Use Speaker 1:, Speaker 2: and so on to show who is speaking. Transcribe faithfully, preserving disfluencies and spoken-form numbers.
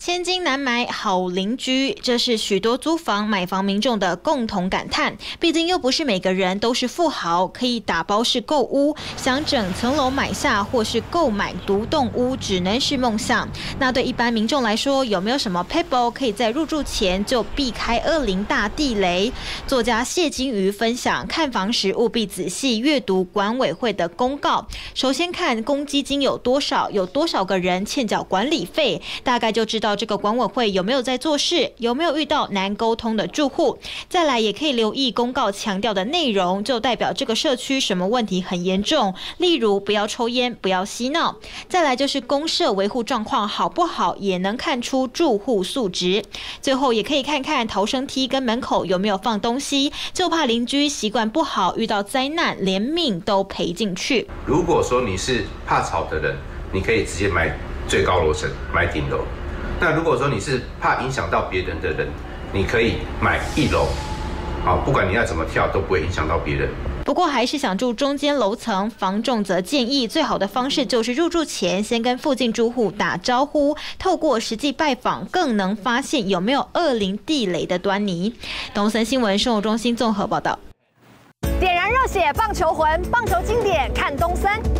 Speaker 1: 千金难买好邻居，这是许多租房、买房民众的共同感叹。毕竟又不是每个人都是富豪，可以打包式购屋，想整层楼买下或是购买独栋屋，只能是梦想。那对一般民众来说，有没有什么 撇步可以在入住前就避开恶灵大地雷？作家谢金鱼分享，看房时务必仔细阅读管委会的公告。首先看公积金有多少，有多少个人欠缴管理费，大概就知道这个管委会有没有在做事，有没有遇到难沟通的住户。再来也可以留意公告强调的内容，就代表这个社区什么问题很严重，例如不要抽烟，不要嬉闹。再来就是公社维护状况好不好，也能看出住户素质。最后也可以看看逃生梯跟门口有没有放东西，就怕邻居习惯不好，遇到灾难连命都赔进去。
Speaker 2: 如果说你是怕吵的人，你可以直接买最高楼层，买顶楼。那如果说你是怕影响到别人的人，你可以买一楼，好，不管你要怎么跳都不会影响到别人。
Speaker 1: 不过还是想住中间楼层，房仲则建议最好的方式就是入住前先跟附近住户打招呼，透过实际拜访更能发现有没有恶灵地雷的端倪。东森新闻生活中心综合报道。
Speaker 3: 点燃热血棒球魂，棒球经典看东森。